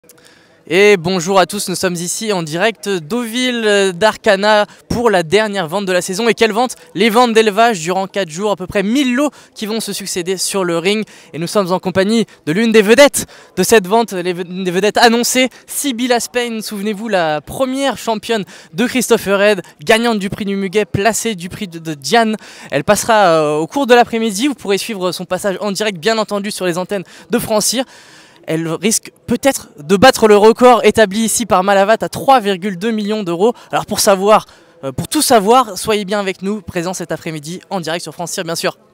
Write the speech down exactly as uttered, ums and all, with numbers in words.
Et bonjour à tous, nous sommes ici en direct d'Auville d'Arcana pour la dernière vente de la saison. Et quelle vente? Les ventes d'élevage durant quatre jours, à peu près mille lots qui vont se succéder sur le ring. Et nous sommes en compagnie de l'une des vedettes de cette vente, l'une des vedettes annoncées, Sybilla Spain. Souvenez-vous, la première championne de Christopher Reid, gagnante du prix du Muguet, placée du prix de, de Diane. Elle passera euh, au cours de l'après-midi. Vous pourrez suivre son passage en direct, bien entendu, sur les antennes de Francir. Elle risque peut-être de battre le record établi ici par Malavat à trois virgule deux millions d'euros. Alors pour savoir, pour tout savoir, soyez bien avec nous, présents cet après-midi en direct sur Francir bien sûr.